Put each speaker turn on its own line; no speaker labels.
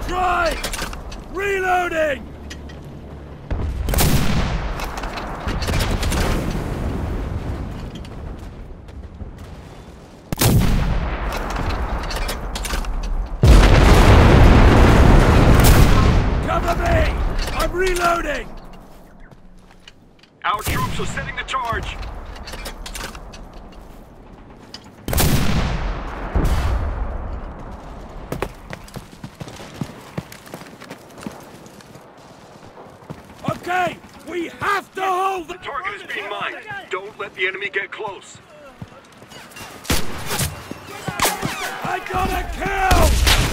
try! Reloading! Cover me! I'm reloading!
Our troops are setting the charge.
Okay, we have to hold
The target is being mined. Don't let the enemy get close.
I got a kill!